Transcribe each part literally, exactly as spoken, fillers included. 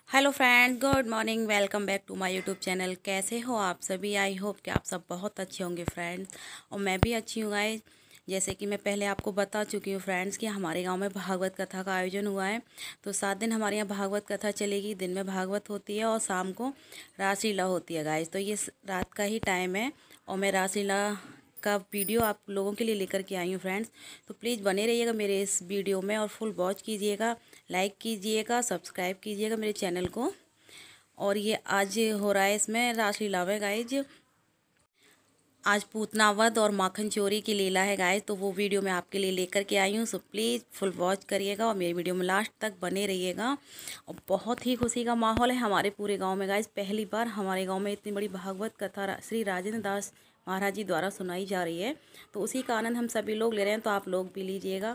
Hello friends, good morning. Welcome back to my YouTube channel. कैसे हो आप सभी? आई होप कि आप सब बहुत अच्छे होंगे फ्रेंड्स, और मैं भी अच्छी हूँ गाइस। जैसे कि मैं पहले आपको बता चुकी हूँ फ्रेंड्स कि हमारे गांव में भागवत कथा का आयोजन हुआ है। तो सात दिन हमारे यहाँ भागवत कथा चलेगी। दिन में भागवत होती है और शाम को रासलीला होती है गाइस। तो ये रात का ही टाइम है और मैं रासलीला का वीडियो आप लोगों के लिए लेकर के आई हूँ फ्रेंड्स। तो प्लीज़ बने रहिएगा मेरे इस वीडियो में और फुल वॉच कीजिएगा, लाइक कीजिएगा, सब्सक्राइब कीजिएगा मेरे चैनल को। और ये आज हो रहा है इसमें रासलीला में गाइज। आज पूतनावध और माखन चोरी की लीला है गाइज, तो वो वीडियो मैं आपके लिए लेकर के आई हूँ। सो प्लीज़ फुल वॉच करिएगा और मेरी वीडियो में लास्ट तक बने रहिएगा। और बहुत ही खुशी का माहौल है हमारे पूरे गांव में गाइज। पहली बार हमारे गांव में इतनी बड़ी भागवत कथा श्री राजेंद्र दास महाराज जी द्वारा सुनाई जा रही है। तो उसी का आनंद हम सभी लोग ले रहे हैं, तो आप लोग भी लीजिएगा।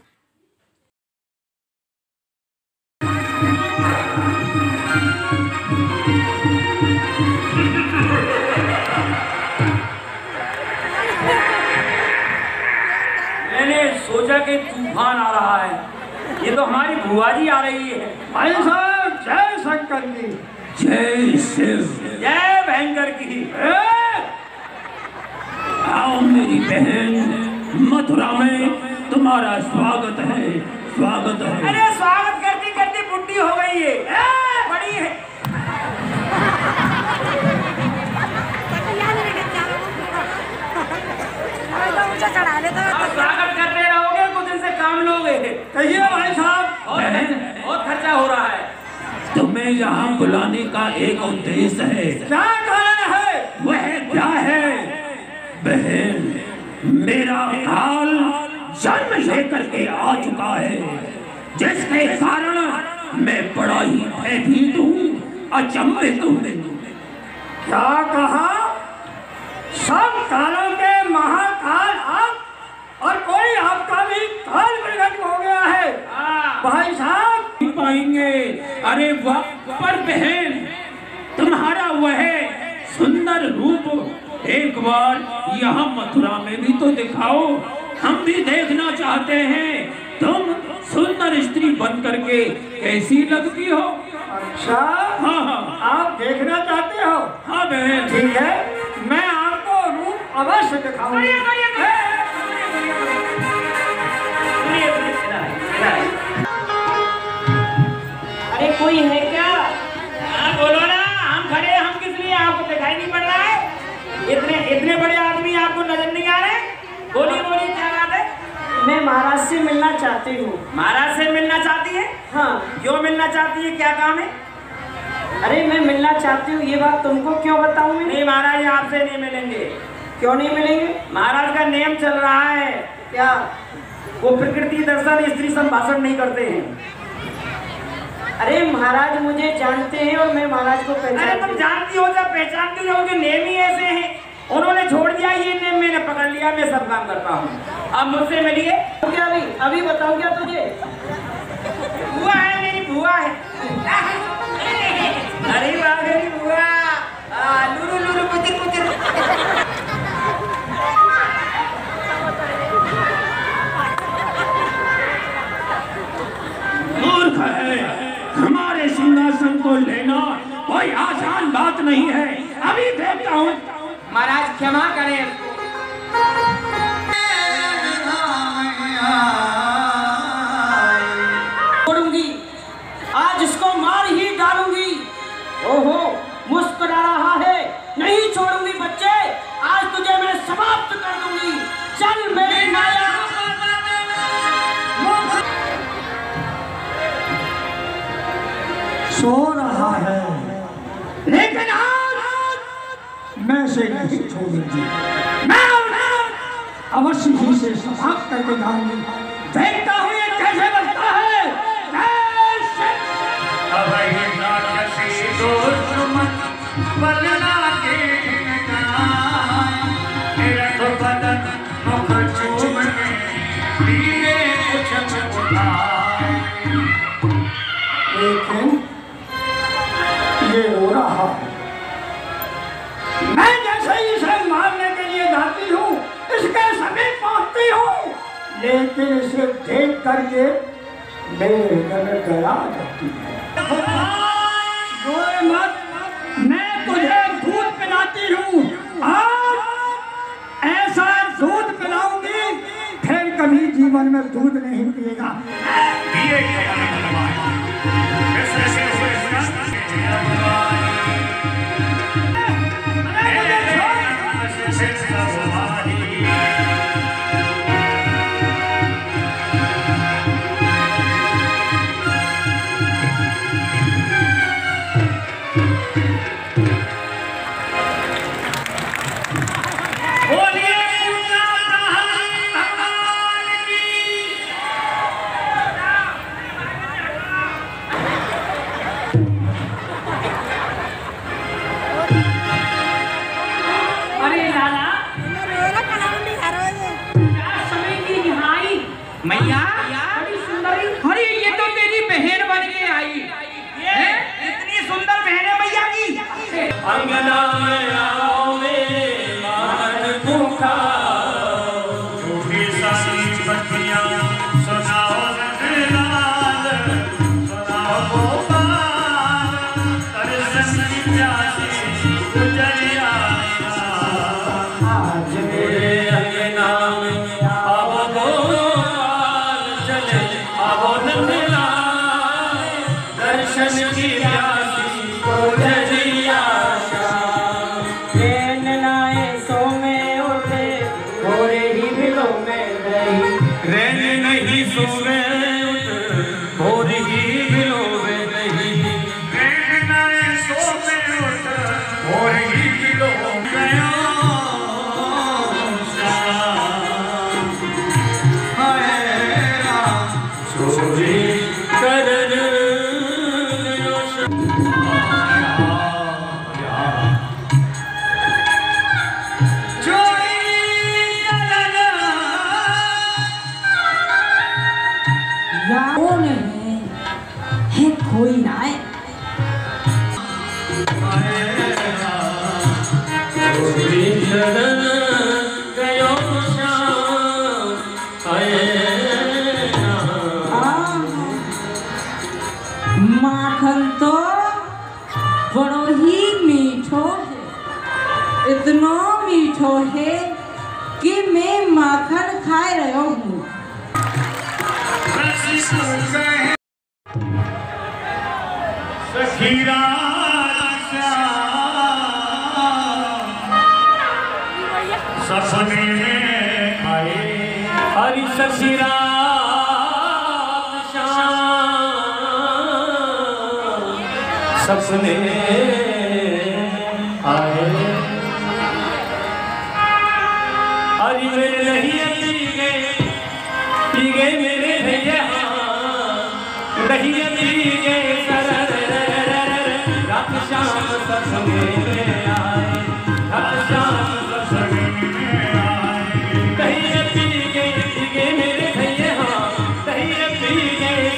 मैंने सोचा कि तूफान आ रहा है, ये तो हमारी बुआ जी आ रही है। भाई साहब, जय शंकर की, जय शिव, जय भयंकर की। आओ मेरी बहन, मथुरा में तुम्हारा स्वागत है, स्वागत है। अरे स्वागत करती करती बुढ़ी हो गई है, ए, बड़ी है। स्वागत करते रहोगे, कुछ दिन से काम लोगे। कहिए भाई साहब। बहुत खर्चा हो रहा है। तुम्हें यहाँ बुलाने का एक उद्देश्य है। क्या कारण है? वह क्या है? बहन, मेरा काल जन्म लेकर के आ चुका है, जिसके कारण मैं बड़ा ही भयभीत हूँ, अचंभित हूँ। क्या कहा? सब कालों के महाकाल आप, और कोई आपका भी काल प्रकट हो गया है। भाई साहब पाएंगे। अरे वाह, पर बहन, तुम्हारा वह सुंदर रूप एक बार यहाँ मथुरा में भी तो दिखाओ, हम भी देखना चाहते हैं। तुम सुंदर स्त्री बन करके कैसी लगती हो? अच्छा, हाँ हाँ, आप देखना चाहते हो? हाँ बहन, ठीक है, मैं आपको रूप अवश्य दिखाऊंगा। अरे कोई है क्या? हाँ बोलो ना, हम खड़े हैं, हम किस लिए? आपको दिखाई नहीं पड़ रहा है? इतने इतने बड़े आदमी आपको नजर नहीं आ रहे? बोली बोली, क्या बात है? मैं महाराज से मिलना चाहती हूँ। महाराज से मिलना चाहती है? हाँ। क्यों मिलना चाहती है, क्या काम है? अरे मैं मिलना चाहती हूँ, ये बात तुमको क्यों बताऊँ मैं? नहीं महाराज, आपसे नहीं मिलेंगे। क्यों नहीं मिलेंगे? महाराज का नियम चल रहा है। क्या? वो प्रकृति दर्शन स्त्री संभाषण नहीं करते हैं। अरे महाराज मुझे जानते हैं और मैं महाराज को अरे पहचानती तुम हूँ। जानती हो, जब पहचानती हो कि नेम ही ऐसे हैं। उन्होंने छोड़ दिया, ये नेम मैंने पकड़ लिया, मैं सब काम करता हूँ। अब मुझसे मिलिए। तो क्या अभी अभी बताऊँ क्या तुझे? बुआ है, मेरी बुआ है। अरे वाह मेरी बुआ, लुरु लुरु पुतिर पुतिर। मूर्ख है, हमारे सिंहासन को लेना कोई आसान बात नहीं है। अभी देखता हूँ। महाराज क्षमा करें। छोड़ूंगी, आज इसको मार ही डालूंगी। ओहो, मुस्कुरा रहा है। नहीं छोड़ूंगी बच्चे, आज तुझे मैं समाप्त कर दूंगी। चल मेरी माया। सो रहा है, लेकिन आज मैं से नहीं छोड़ूंगी। मैं अवश्य ही से समाप्त करके जाऊंगी। देखता हूँ ये कैसे बनता है। लेकिन ये रो रहा है। मैं जैसे ही इसे मारने के लिए जाती हूँ, इसके समीप पहुँचती हूँ, लेकिन इसे देख करके मेरे हृदय में दया जाती है। जीवन में दूध नहीं पिएगा। मैया बड़ी सुंदरी। अरे ये तो तेरी बहन बन के आई है। इतनी सुंदर बहन है मैया की। अंगना में आओ मान भूखा झूठी सारी बत्तियां सुनाओ नगलाल सुनाओ गोपाल दर्शन की प्यासी गुजरिया आज मेरे अंगना में आओ दर्शन की प्यासी गुजरिया रैन लाए सो में उठे भोरे ही बिलो में गई। रैन नहीं सोवे भोर ही बिलो में नहीं। रैन नहीं सोवे भोर ही बिलो गया चोरी कर है कोई ना है। माखन तो बड़ो ही मीठो है। इतना मीठो है कि मैं माखन खा रहा हूँ। सखीरा सपने में आए हरि सखीरा सपने आए हरि मेरे नहीं पी गए पी गए मेरे भैया नहीं पी गए रात शाम सपने में आए रात शाम सपने में आए कहीं पी गए पी गए मेरे भैया कहीं पी गए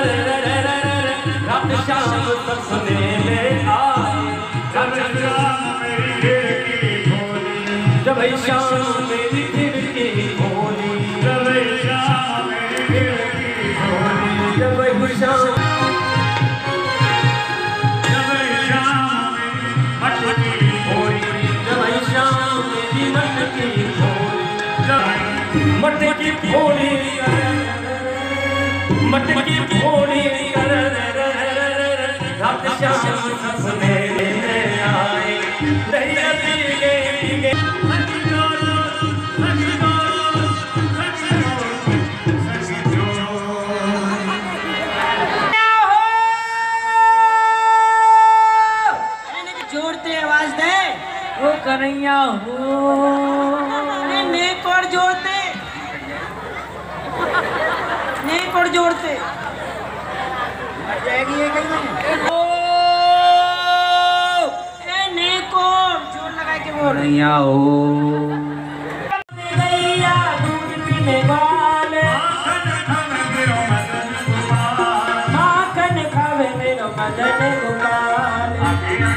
रात शाम सपने में आए जब शाम मेरी खिड़की खोली जब शाम मेरी खिड़की खोली जब शाम मेरी खिड़की खोली जब शाम मटकी फोड़ी मटकी फोड़ी रात शाम सपने में आए नहीं पी गए पी गए जोड़ते आवाज दे वो कन्हैया हो। नेक और जोड़ते नेक और जोड़ते जाएगी ये कहीं ओ ए नेक और जोड़ लगा के बोल कन्हैया हो। गैया दूध पीने वाले माखन खावे मेरो मदन गोपाल